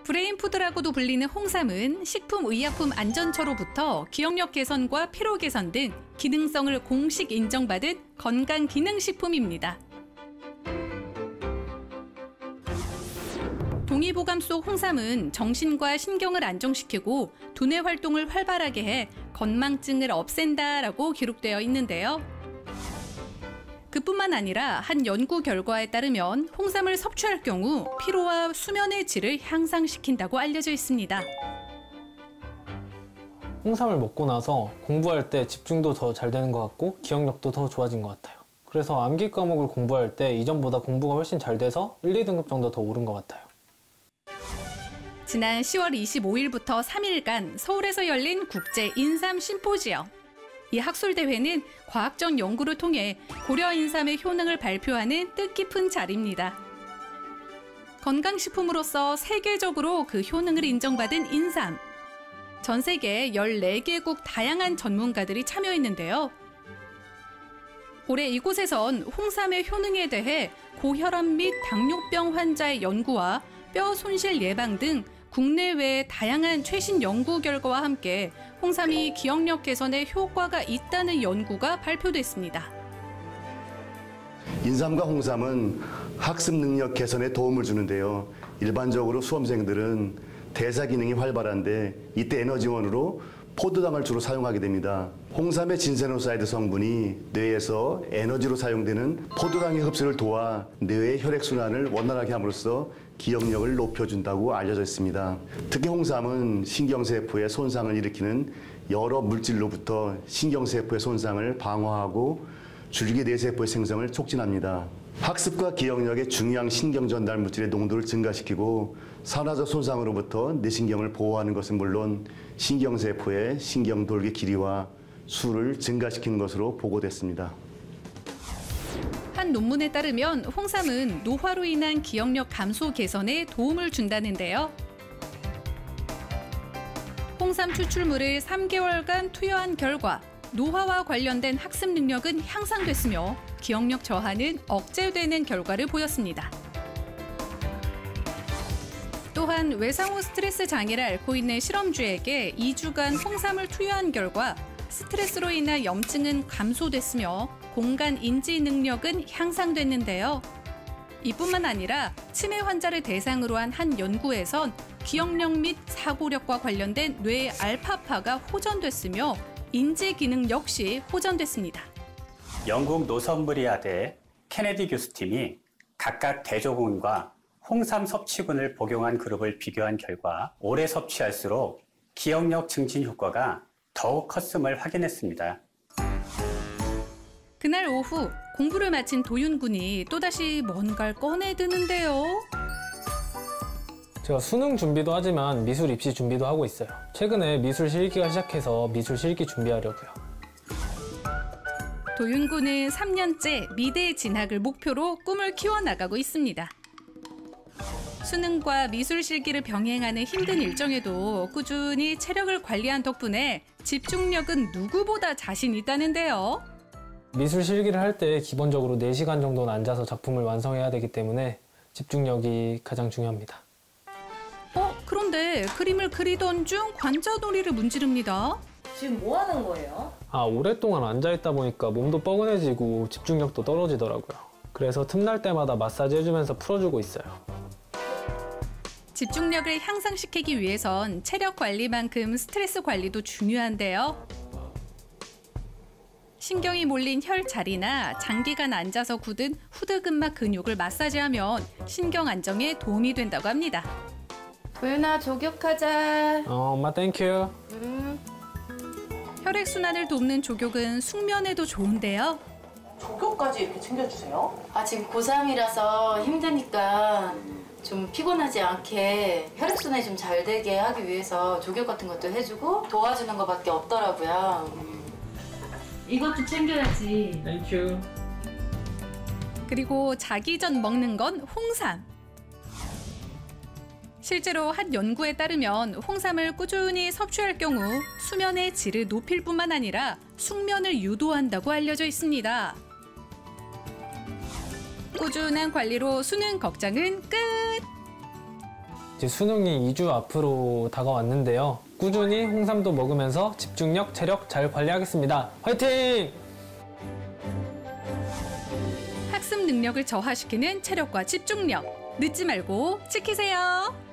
브레인푸드라고도 불리는 홍삼은 식품의약품안전처로부터 기억력 개선과 피로 개선 등 기능성을 공식 인정받은 건강기능식품입니다. 동의보감 속 홍삼은 정신과 신경을 안정시키고 두뇌 활동을 활발하게 해 건망증을 없앤다라고 기록되어 있는데요. 그뿐만 아니라 한 연구 결과에 따르면 홍삼을 섭취할 경우 피로와 수면의 질을 향상시킨다고 알려져 있습니다. 홍삼을 먹고 나서 공부할 때 집중도 더 잘 되는 것 같고 기억력도 더 좋아진 것 같아요. 그래서 암기 과목을 공부할 때 이전보다 공부가 훨씬 잘 돼서 1, 2등급 정도 더 오른 것 같아요. 지난 10월 25일부터 3일간 서울에서 열린 국제 인삼 심포지엄. 이 학술대회는 과학적 연구를 통해 고려 인삼의 효능을 발표하는 뜻깊은 자리입니다. 건강식품으로서 세계적으로 그 효능을 인정받은 인삼. 전 세계 14개국 다양한 전문가들이 참여했는데요. 올해 이곳에선 홍삼의 효능에 대해 고혈압 및 당뇨병 환자의 연구와 뼈 손실 예방 등 국내외 다양한 최신 연구 결과와 함께 홍삼이 기억력 개선에 효과가 있다는 연구가 발표됐습니다. 인삼과 홍삼은 학습 능력 개선에 도움을 주는데요. 일반적으로 수험생들은 대사 기능이 활발한데 이때 에너지원으로 포도당을 주로 사용하게 됩니다. 홍삼의 진세노사이드 성분이 뇌에서 에너지로 사용되는 포도당의 흡수를 도와 뇌의 혈액순환을 원활하게 함으로써 기억력을 높여준다고 알려져 있습니다. 특히 홍삼은 신경세포에 손상을 일으키는 여러 물질로부터 신경세포의 손상을 방어하고 줄기뇌세포의 생성을 촉진합니다. 학습과 기억력의 중요한 신경전달 물질의 농도를 증가시키고 산화적 손상으로부터 뇌신경을 보호하는 것은 물론 신경세포의 신경돌기 길이와 수를 증가시키는 것으로 보고됐습니다. 한 논문에 따르면 홍삼은 노화로 인한 기억력 감소 개선에 도움을 준다는데요. 홍삼 추출물을 3개월간 투여한 결과 노화와 관련된 학습 능력은 향상됐으며 기억력 저하는 억제되는 결과를 보였습니다. 또한 외상후 스트레스 장애를 앓고 있는 실험주에게 2주간 홍삼을 투여한 결과 스트레스로 인한 염증은 감소됐으며 공간 인지 능력은 향상됐는데요. 이뿐만 아니라 치매 환자를 대상으로 한 연구에선 기억력 및 사고력과 관련된 뇌의 알파파가 호전됐으며 인지 기능 역시 호전됐습니다. 영국 노섬브리아대 케네디 교수팀이 각각 대조군과 홍삼 섭취군을 복용한 그룹을 비교한 결과 오래 섭취할수록 기억력 증진 효과가 더욱 컸음을 확인했습니다. 그날 오후 공부를 마친 도윤군이 또다시 뭔가를 꺼내드는데요. 제가 수능 준비도 하지만 미술 입시 준비도 하고 있어요. 최근에 미술 실기가 시작해서 미술 실기 준비하려고요. 도윤군은 3년째 미대 진학을 목표로 꿈을 키워나가고 있습니다. 수능과 미술 실기를 병행하는 힘든 일정에도 꾸준히 체력을 관리한 덕분에 집중력은 누구보다 자신 있다는데요. 미술 실기를 할 때 기본적으로 4시간 정도는 앉아서 작품을 완성해야 되기 때문에 집중력이 가장 중요합니다. 그런데 그림을 그리던 중 관자놀이를 문지릅니다. 지금 뭐 하는 거예요? 오랫동안 앉아있다 보니까 몸도 뻐근해지고 집중력도 떨어지더라고요. 그래서 틈날 때마다 마사지 해주면서 풀어주고 있어요. 집중력을 향상시키기 위해선 체력 관리만큼 스트레스 관리도 중요한데요. 신경이 몰린 혈자리나 장기간 앉아서 굳은 후두근막 근육을 마사지하면 신경 안정에 도움이 된다고 합니다. 도윤아, 조격하자. 엄마 땡큐. 혈액순환을 돕는 조격은 숙면에도 좋은데요. 조교까지 이렇게 챙겨주세요? 지금 고3이라서 힘드니까 좀 피곤하지 않게 혈액순환이 좀 잘 되게 하기 위해서 조격 같은 것도 해주고 도와주는 것밖에 없더라고요. 이것도 챙겨야지. 땡큐. 그리고 자기 전 먹는 건 홍삼. 실제로 한 연구에 따르면 홍삼을 꾸준히 섭취할 경우 수면의 질을 높일 뿐만 아니라 숙면을 유도한다고 알려져 있습니다. 꾸준한 관리로 수능 걱정은 끝! 이제 수능이 2주 앞으로 다가왔는데요. 꾸준히 홍삼도 먹으면서 집중력, 체력 잘 관리하겠습니다. 화이팅! 학습 능력을 저하시키는 체력과 집중력. 늦지 말고 지키세요.